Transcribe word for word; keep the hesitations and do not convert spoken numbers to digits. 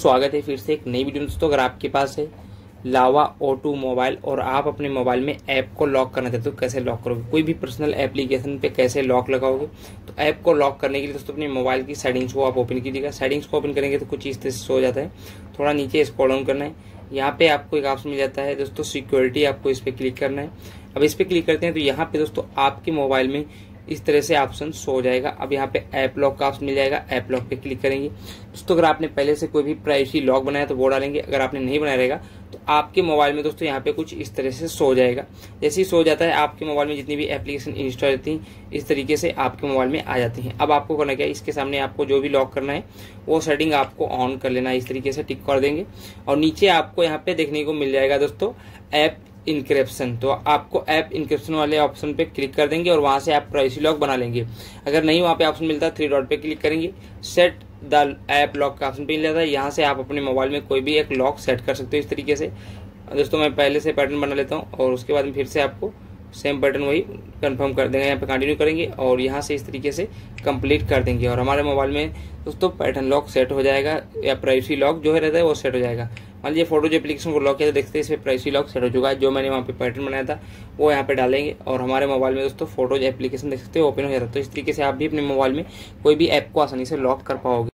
स्वागत है फिर से एक नई वीडियो में। दोस्तों अगर आपके पास है लावा ओ टू मोबाइल और आप अपने मोबाइल में ऐप को लॉक करना चाहते हो, कैसे लॉक करोगे? कोई भी पर्सनल एप्लीकेशन पे कैसे लॉक लगाओगे? तो ऐप को लॉक करने के लिए दोस्तों अपने मोबाइल की सेटिंग्स को आप ओपन कीजिएगा। सेटिंग्स को ओपन करेंगे तो कुछ इस तरह से हो जाता है। थोड़ा नीचे स्क्रॉल डाउन करना है, यहाँ पे आपको एक ऑप्शन मिल जाता है दोस्तों सिक्योरिटी, आपको इस पर क्लिक करना है। अब इस पर क्लिक करते हैं तो यहाँ पे दोस्तों आपके मोबाइल में इस तरह से ऑप्शन शो हो जाएगा। अब यहाँ पे ऐप लॉक का ऑप्शन मिल जाएगा, ऐप लॉक पे क्लिक करेंगे। दोस्तों अगर आपने पहले से कोई भी प्राइवेसी लॉक बनाया तो वो डालेंगे, अगर आपने नहीं बनाया रहेगा तो आपके मोबाइल में दोस्तों यहाँ पे कुछ इस तरह से शो हो जाएगा। जैसे ही शो हो जाता है आपके मोबाइल में जितनी भी एप्लीकेशन इंस्टॉल रहती हैं इस तरीके से आपके मोबाइल में आ जाती हैं। अब आपको करना क्या है, इसके सामने आपको जो भी लॉक करना है वो सेटिंग आपको ऑन कर लेना है। इस तरीके से टिक कर देंगे और नीचे आपको यहाँ पे देखने को मिल जाएगा दोस्तों ऐप इनक्रिप्शन। तो आपको ऐप इनक्रिप्शन वाले ऑप्शन पे क्लिक कर देंगे और वहां से आप प्राइवेसी लॉक बना लेंगे। अगर नहीं वहां पे ऑप्शन मिलता थ्री डॉट पे क्लिक करेंगे, सेट द ऐप लॉक का ऑप्शन पे मिल जाता है। यहाँ से आप अपने मोबाइल में कोई भी एक लॉक सेट कर सकते हो इस तरीके से। दोस्तों मैं पहले से पैटर्न बना लेता हूँ और उसके बाद में फिर से आपको सेम पैटर्न वही कंफर्म कर देंगे। यहाँ पे कंटिन्यू करेंगे और यहाँ से इस तरीके से कंप्लीट कर देंगे और हमारे मोबाइल में दोस्तों पैटर्न लॉक सेट हो जाएगा या प्राइवेसी लॉक जो है रहता है वो सेट हो जाएगा। मान लीजिए फोटो जो एप्लीकेशन को लॉक किया तो देखते हैं इसमें प्राइवेसी लॉक सेट हो चुका है। जो मैंने वहाँ पे पैटर्न बनाया था वो यहाँ पे डालेंगे और हमारे मोबाइल में दोस्तों फोटो जो एप्लीकेशन देख सकते हो ओपन हो जाता है। तो इस तरीके से आप भी अपने मोबाइल में कोई भी ऐप को आसानी से लॉक कर पाओगे।